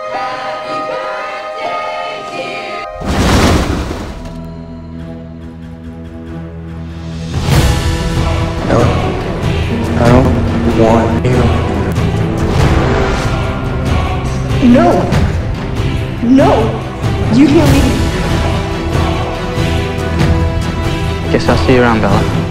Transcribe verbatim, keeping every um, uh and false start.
I don't want you. No! No! You can't leave me. Guess I'll see you around, Bella.